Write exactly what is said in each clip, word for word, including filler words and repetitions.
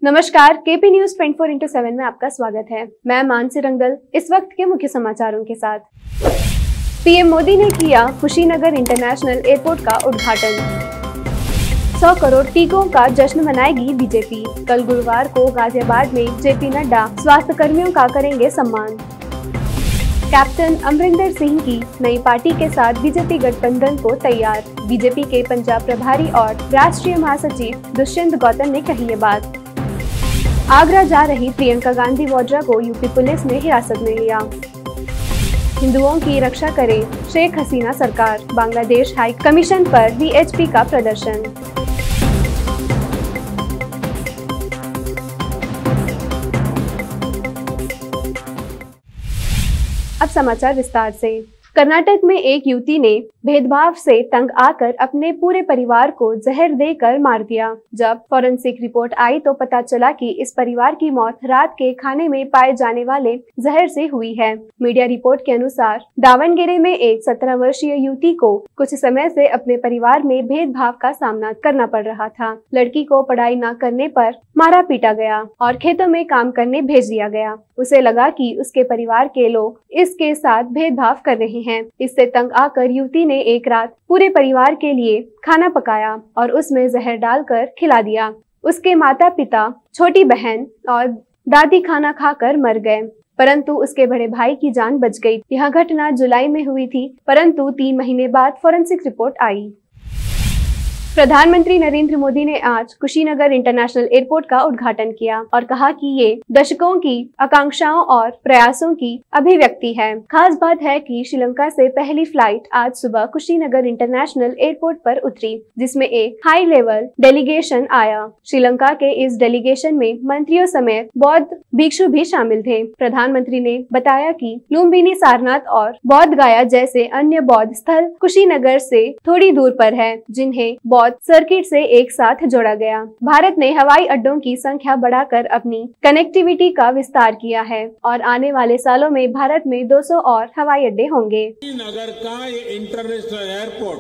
नमस्कार, KP news twenty four into seven में आपका स्वागत है। मैं मानसी रंगदल इस वक्त के मुख्य समाचारों के साथ। पीएम मोदी ने किया कुशीनगर इंटरनेशनल एयरपोर्ट का उद्घाटन। सौ करोड़ टीकों का जश्न मनाएगी बीजेपी। कल गुरुवार को गाजियाबाद में जेपी नड्डा स्वास्थ्य कर्मियों का करेंगे सम्मान। कैप्टन अमरिंदर सिंह की नई पार्टी के साथ बीजेपी गठबंधन को तैयार। बीजेपी के पंजाब प्रभारी और राष्ट्रीय महासचिव दुष्यंत गौतम ने कही ये बात। आगरा जा रही प्रियंका गांधी वाड्रा को यूपी पुलिस ने हिरासत में लिया। हिंदुओं की रक्षा करे शेख हसीना सरकार। बांग्लादेश हाई कमीशन पर वीएचपी का प्रदर्शन। अब समाचार विस्तार से। कर्नाटक में एक युवती ने भेदभाव से तंग आकर अपने पूरे परिवार को जहर देकर मार दिया। जब फॉरेंसिक रिपोर्ट आई तो पता चला कि इस परिवार की मौत रात के खाने में पाए जाने वाले जहर से हुई है। मीडिया रिपोर्ट के अनुसार दावणगेरे में एक सत्रह वर्षीय युवती को कुछ समय से अपने परिवार में भेदभाव का सामना करना पड़ रहा था। लड़की को पढ़ाई न करने पर मारा पीटा गया और खेतों में काम करने भेज दिया गया। उसे लगा कि उसके परिवार के लोग इसके साथ भेदभाव कर रहे हैं। इससे तंग आकर युवती ने एक रात पूरे परिवार के लिए खाना पकाया और उसमें जहर डालकर खिला दिया। उसके माता पिता, छोटी बहन और दादी खाना खाकर मर गए, परंतु उसके बड़े भाई की जान बच गई। यह घटना जुलाई में हुई थी, परंतु तीन महीने बाद फॉरेंसिक रिपोर्ट आई। प्रधानमंत्री नरेंद्र मोदी ने आज कुशीनगर इंटरनेशनल एयरपोर्ट का उद्घाटन किया और कहा कि ये दशकों की आकांक्षाओं और प्रयासों की अभिव्यक्ति है। खास बात है कि श्रीलंका से पहली फ्लाइट आज सुबह कुशीनगर इंटरनेशनल एयरपोर्ट पर उतरी, जिसमें एक हाई लेवल डेलीगेशन आया। श्रीलंका के इस डेलीगेशन में मंत्रियों समेत बौद्ध भिक्षु भी शामिल थे। प्रधानमंत्री ने बताया कि लुम्बिनी, सारनाथ और बोध गया जैसे अन्य बौद्ध स्थल कुशीनगर से थोड़ी दूर पर है, जिन्हें बौद्ध सर्किट से एक साथ जोड़ा गया। भारत ने हवाई अड्डों की संख्या बढ़ाकर अपनी कनेक्टिविटी का विस्तार किया है और आने वाले सालों में भारत में दो सौ और हवाई अड्डे होंगे। नगर का ये इंटरनेशनल एयरपोर्ट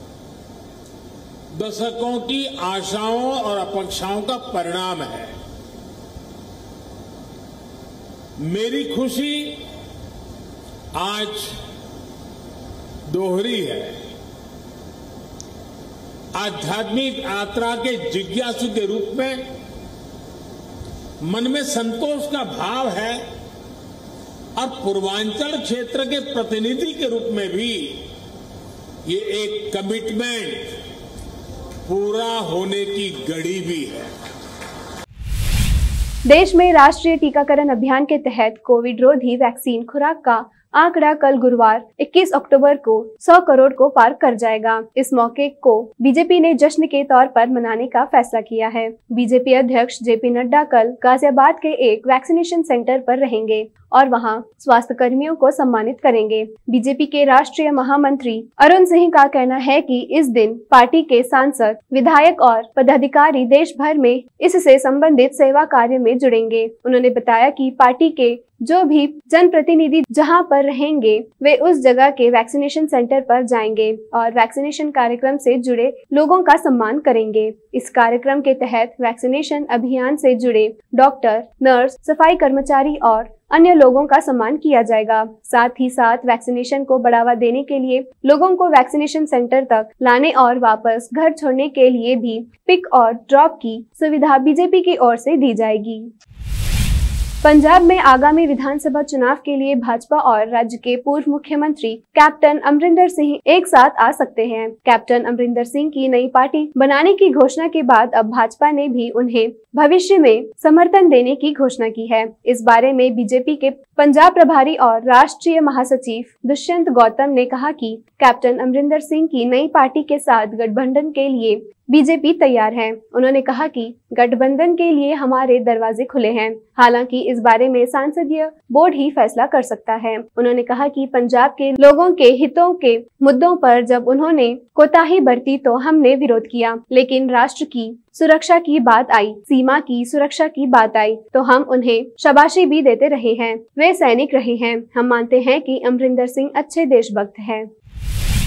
दशकों की आशाओं और अपेक्षाओं का परिणाम है। मेरी खुशी आज दोहरी है। आध्यात्मिक यात्रा के जिज्ञासु के रूप में मन में संतोष का भाव है और पूर्वांचल क्षेत्र के प्रतिनिधि के रूप में भी ये एक कमिटमेंट पूरा होने की घड़ी भी है। देश में राष्ट्रीय टीकाकरण अभियान के तहत कोविड रोधी वैक्सीन खुराक का आंकड़ा कल गुरुवार इक्कीस अक्टूबर को सौ करोड़ को पार कर जाएगा। इस मौके को बीजेपी ने जश्न के तौर पर मनाने का फैसला किया है। बीजेपी अध्यक्ष जेपी नड्डा कल गाजियाबाद के एक वैक्सीनेशन सेंटर पर रहेंगे और वहां स्वास्थ्य कर्मियों को सम्मानित करेंगे। बीजेपी के राष्ट्रीय महामंत्री अरुण सिंह का कहना है कि इस दिन पार्टी के सांसद, विधायक और पदाधिकारी देश भर में इससे संबंधित सेवा कार्य में जुड़ेंगे। उन्होंने बताया कि पार्टी के जो भी जनप्रतिनिधि जहां पर रहेंगे वे उस जगह के वैक्सीनेशन सेंटर पर जाएंगे और वैक्सीनेशन कार्यक्रम से जुड़े लोगों का सम्मान करेंगे। इस कार्यक्रम के तहत वैक्सीनेशन अभियान से जुड़े डॉक्टर, नर्स, सफाई कर्मचारी और अन्य लोगों का सम्मान किया जाएगा। साथ ही साथ वैक्सीनेशन को बढ़ावा देने के लिए लोगों को वैक्सीनेशन सेंटर तक लाने और वापस घर छोड़ने के लिए भी पिक और ड्रॉप की सुविधा बीजेपी की ओर से दी जाएगी। पंजाब में आगामी विधानसभा चुनाव के लिए भाजपा और राज्य के पूर्व मुख्यमंत्री कैप्टन अमरिंदर सिंह एक साथ आ सकते हैं। कैप्टन अमरिंदर सिंह की नई पार्टी बनाने की घोषणा के बाद अब भाजपा ने भी उन्हें भविष्य में समर्थन देने की घोषणा की है। इस बारे में बीजेपी के पंजाब प्रभारी और राष्ट्रीय महासचिव दुष्यंत गौतम ने कहा कि कैप्टन अमरिंदर सिंह की नई पार्टी के साथ गठबंधन के लिए बीजेपी तैयार है। उन्होंने कहा कि गठबंधन के लिए हमारे दरवाजे खुले हैं, हालांकि इस बारे में संसदीय बोर्ड ही फैसला कर सकता है। उन्होंने कहा कि पंजाब के लोगों के हितों के मुद्दों पर जब उन्होंने कोताही बरती तो हमने विरोध किया, लेकिन राष्ट्र की सुरक्षा की बात आई, सीमा की सुरक्षा की बात आई तो हम उन्हें शाबाशी भी देते रहे हैं। वे सैनिक रहे हैं। हम मानते हैं कि अमरिंदर सिंह अच्छे देशभक्त हैं।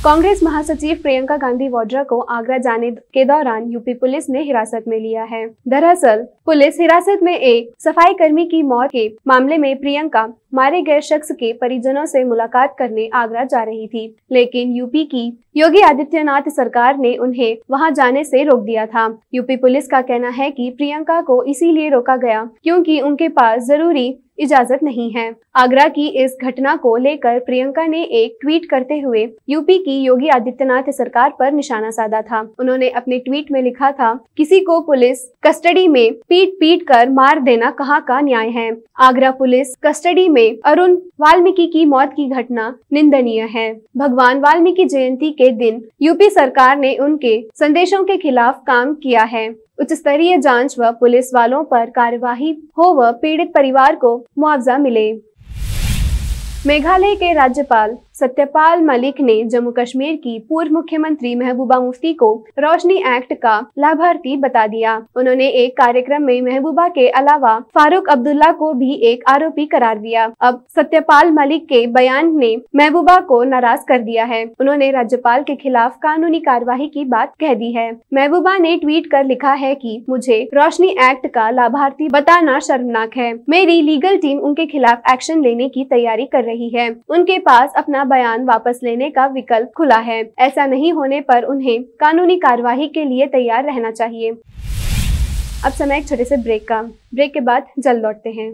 कांग्रेस महासचिव प्रियंका गांधी वाड्रा को आगरा जाने के दौरान यूपी पुलिस ने हिरासत में लिया है। दरअसल पुलिस हिरासत में एक सफाई कर्मी की मौत के मामले में प्रियंका मारे गए शख्स के परिजनों से मुलाकात करने आगरा जा रही थी, लेकिन यूपी की योगी आदित्यनाथ सरकार ने उन्हें वहां जाने से रोक दिया था। यूपी पुलिस का कहना है कि प्रियंका को इसीलिए रोका गया क्योंकि उनके पास जरूरी इजाजत नहीं है। आगरा की इस घटना को लेकर प्रियंका ने एक ट्वीट करते हुए यूपी की योगी आदित्यनाथ सरकार पर निशाना साधा था। उन्होंने अपने ट्वीट में लिखा था, किसी को पुलिस कस्टडी में पीट पीट कर मार देना कहाँ का न्याय है। आगरा पुलिस कस्टडी में अरुण वाल्मीकि की मौत की घटना निंदनीय है। भगवान वाल्मीकि जयंती के दिन यूपी सरकार ने उनके संदेशों के खिलाफ काम किया है। उच्च स्तरीय जांच व पुलिस वालों पर कार्यवाही हो व पीड़ित परिवार को मुआवजा मिले। मेघालय के राज्यपाल सत्यपाल मलिक ने जम्मू कश्मीर की पूर्व मुख्यमंत्री महबूबा मुफ्ती को रोशनी एक्ट का लाभार्थी बता दिया। उन्होंने एक कार्यक्रम में महबूबा के अलावा फारूक अब्दुल्ला को भी एक आरोपी करार दिया। अब सत्यपाल मलिक के बयान ने महबूबा को नाराज कर दिया है। उन्होंने राज्यपाल के खिलाफ कानूनी कार्यवाही की बात कह दी है। महबूबा ने ट्वीट कर लिखा है कि मुझे रोशनी एक्ट का लाभार्थी बताना शर्मनाक है। मेरी लीगल टीम उनके खिलाफ एक्शन लेने की तैयारी कर रही है। उनके पास अपना बयान वापस लेने का विकल्प खुला है। ऐसा नहीं होने पर उन्हें कानूनी कार्यवाही के लिए तैयार रहना चाहिए। अब समय एक छोटे से ब्रेक का। ब्रेक के बाद जल्द लौटते हैं।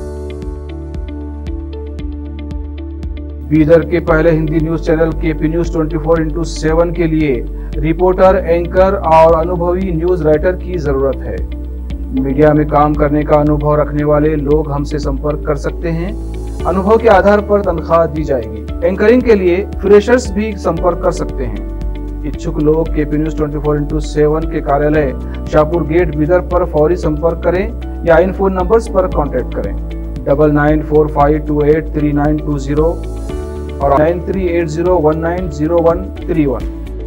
बीदर के पहले Hindi news channel KP news चौबीस इंटू सेवन के लिए रिपोर्टर, एंकर और अनुभवी न्यूज राइटर की जरूरत है। मीडिया में काम करने का अनुभव रखने वाले लोग हमसे संपर्क कर सकते हैं। अनुभव के आधार पर तनख्वाह दी जाएगी। एंकरिंग के लिए फ्रेशर्स भी संपर्क कर सकते हैं। इच्छुक लोग केपी न्यूज चौबीस इंटू सेवन के कार्यालय शाहपुर गेट बीदर पर फौरी संपर्क करें या इन फोन नंबर्स पर कांटेक्ट करें double nine four five two eight three nine two zero और nine three eight zero one nine zero one three one.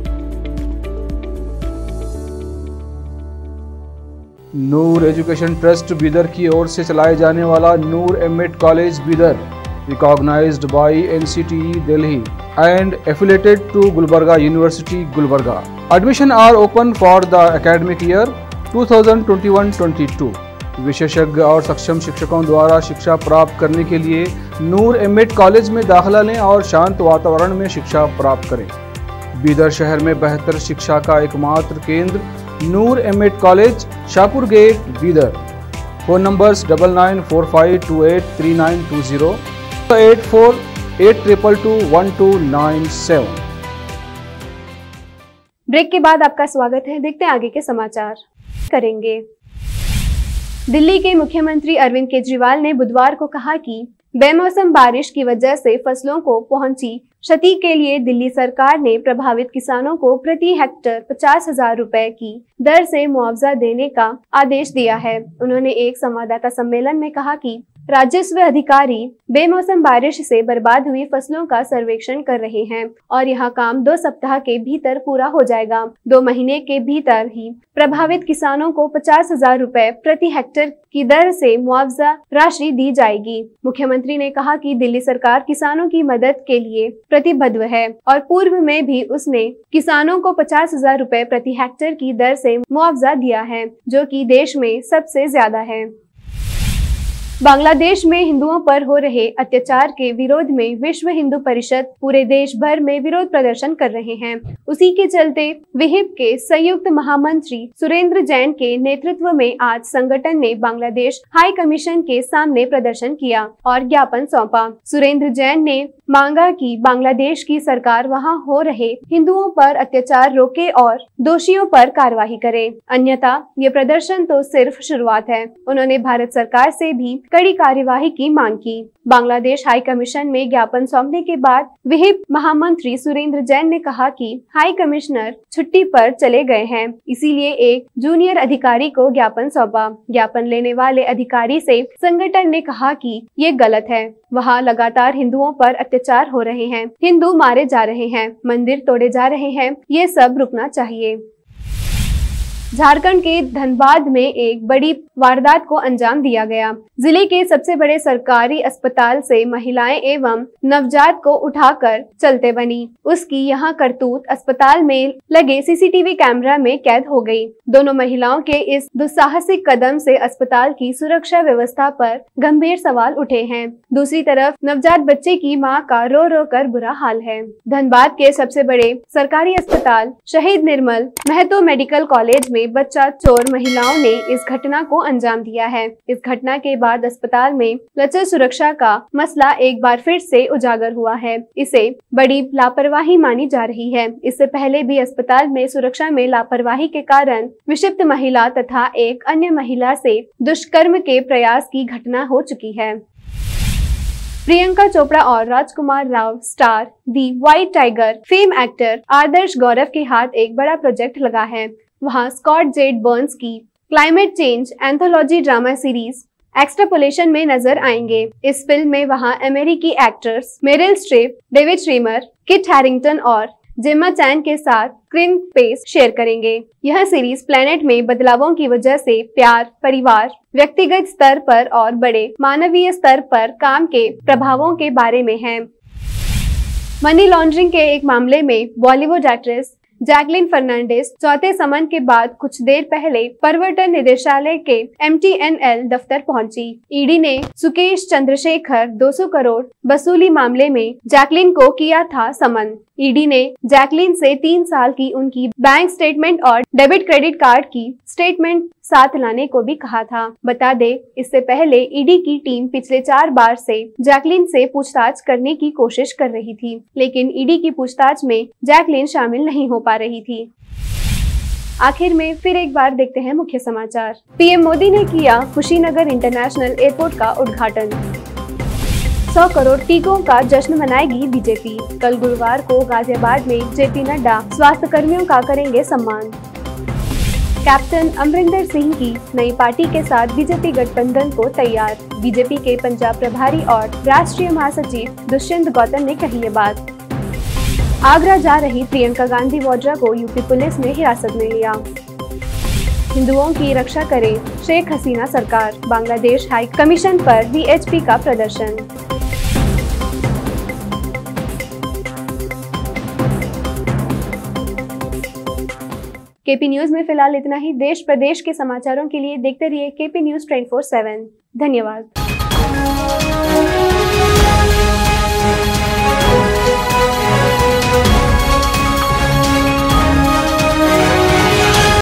Noor education trust Bidar की ओर से चलाए जाने वाला Noor MEd college Bidar, recognised by NCTE Delhi and affiliated to Gulbarga university Gulbarga. Admission are open for the academic year two thousand twenty one twenty two. विशेषज्ञ और सक्षम शिक्षकों द्वारा शिक्षा प्राप्त करने के लिए नूर एमएड कॉलेज में दाखिला लें और शांत वातावरण में शिक्षा प्राप्त करें। बीदर शहर में बेहतर शिक्षा का एकमात्र केंद्र Noor MEd college, Shahpur gate Bidar. Phone numbers double nine four five two eight three nine two zero eight four eight triple two one two nine seven. Break के बाद आपका स्वागत है। देखते हैं आगे के समाचार करेंगे। दिल्ली के मुख्यमंत्री अरविंद केजरीवाल ने बुधवार को कहा कि बेमौसम बारिश की वजह से फसलों को पहुंची क्षति के लिए दिल्ली सरकार ने प्रभावित किसानों को प्रति हेक्टेयर पचास हजार रुपए की दर से मुआवजा देने का आदेश दिया है। उन्होंने एक संवाददाता सम्मेलन में कहा कि राजस्व अधिकारी बेमौसम बारिश से बर्बाद हुई फसलों का सर्वेक्षण कर रहे हैं और यह काम दो सप्ताह के भीतर पूरा हो जाएगा। दो महीने के भीतर ही प्रभावित किसानों को पचास हजार रुपए प्रति हेक्टेयर की दर से मुआवजा राशि दी जाएगी। मुख्यमंत्री ने कहा कि दिल्ली सरकार किसानों की मदद के लिए प्रतिबद्ध है और पूर्व में भी उसने किसानों को पचास हजार रुपए प्रति हेक्टेयर की दर से मुआवजा दिया है, जो कि देश में सबसे ज्यादा है। बांग्लादेश में हिंदुओं पर हो रहे अत्याचार के विरोध में विश्व हिंदू परिषद पूरे देश भर में विरोध प्रदर्शन कर रहे हैं। उसी के चलते विहिप के संयुक्त महामंत्री सुरेंद्र जैन के नेतृत्व में आज संगठन ने बांग्लादेश हाई कमीशन के सामने प्रदर्शन किया और ज्ञापन सौंपा। सुरेंद्र जैन ने मांगा कि बांग्लादेश की सरकार वहां हो रहे हिंदुओं पर अत्याचार रोके और दोषियों पर कार्रवाई करे, अन्यथा ये प्रदर्शन तो सिर्फ शुरुआत है। उन्होंने भारत सरकार से भी कड़ी कार्यवाही की मांग की। बांग्लादेश हाई कमीशन में ज्ञापन सौंपने के बाद विहिप महामंत्री सुरेंद्र जैन ने कहा कि हाई कमिश्नर छुट्टी पर चले गए हैं, इसीलिए एक जूनियर अधिकारी को ज्ञापन सौंपा। ज्ञापन लेने वाले अधिकारी से संगठन ने कहा कि ये गलत है, वहाँ लगातार हिंदुओं पर अत्याचार हो रहे हैं, हिंदू मारे जा रहे हैं, मंदिर तोड़े जा रहे हैं, ये सब रुकना चाहिए। झारखंड के धनबाद में एक बड़ी वारदात को अंजाम दिया गया। जिले के सबसे बड़े सरकारी अस्पताल से महिलाएं एवं नवजात को उठाकर चलते बनी। उसकी यहां करतूत अस्पताल में लगे सीसीटीवी कैमरा में कैद हो गई। दोनों महिलाओं के इस दुस्साहसिक कदम से अस्पताल की सुरक्षा व्यवस्था पर गंभीर सवाल उठे हैं। दूसरी तरफ नवजात बच्चे की मां का रो रो कर बुरा हाल है। धनबाद के सबसे बड़े सरकारी अस्पताल शहीद निर्मल महतो मेडिकल कॉलेज में बच्चा चोर महिलाओं ने इस घटना को अंजाम दिया है। इस घटना के बाद अस्पताल में लचर सुरक्षा का मसला एक बार फिर से उजागर हुआ है। इसे बड़ी लापरवाही मानी जा रही है। इससे पहले भी अस्पताल में सुरक्षा में लापरवाही के कारण विक्षिप्त महिला तथा एक अन्य महिला से दुष्कर्म के प्रयास की घटना हो चुकी है। प्रियंका चोपड़ा और Rajkummar Rao star the white tiger fame actor Adarsh Gourav के हाथ एक बड़ा प्रोजेक्ट लगा है। वहां स्कॉट जेड बर्न्स की climate change anthology drama series extrapolation में नजर आएंगे। इस फिल्म में वहां अमेरिकी actors Meryl Streep, David Schwimmer, Kit Harington और जेम्मा चैन के साथ स्क्रीन स्पेस शेयर करेंगे। यह सीरीज प्लेनेट में बदलावों की वजह से प्यार, परिवार, व्यक्तिगत स्तर पर और बड़े मानवीय स्तर पर काम के प्रभावों के बारे में है। मनी लॉन्ड्रिंग के एक मामले में बॉलीवुड एक्ट्रेस जैकलीन फर्नांडिस चौथे समन के बाद कुछ देर पहले प्रवर्तन निदेशालय के एम टी एन एल दफ्तर पहुंची। ईडी ने सुकेश चंद्रशेखर दो सौ करोड़ वसूली मामले में जैकलीन को किया था समन। ईडी ने जैकलीन से तीन साल की उनकी बैंक स्टेटमेंट और डेबिट क्रेडिट कार्ड की स्टेटमेंट साथ लाने को भी कहा था। बता दे, इससे पहले ईडी की टीम पिछले चार बार से जैकलीन से पूछताछ करने की कोशिश कर रही थी, लेकिन ईडी की पूछताछ में जैकलीन शामिल नहीं हो पा रही थी। आखिर में फिर एक बार देखते हैं मुख्य समाचार। पीएम मोदी ने किया कुशीनगर इंटरनेशनल एयरपोर्ट का उद्घाटन। सौ करोड़ टीकों का जश्न मनाएगी बीजेपी। कल गुरुवार को गाजियाबाद में जेपी नड्डा स्वास्थ्य कर्मियों का करेंगे सम्मान। कैप्टन अमरिंदर सिंह की नई पार्टी के साथ बीजेपी गठबंधन को तैयार। बीजेपी के पंजाब प्रभारी और राष्ट्रीय महासचिव दुष्यंत गौतम ने कही ये बात। आगरा जा रही प्रियंका गांधी वाड्रा को यूपी पुलिस ने हिरासत में लिया। हिंदुओं की रक्षा करे शेख हसीना सरकार। बांग्लादेश हाई कमीशन पर वीएचपी का प्रदर्शन। केपी न्यूज में फिलहाल इतना ही। देश प्रदेश के समाचारों के लिए देखते रहिए KP news twenty four seven. धन्यवाद।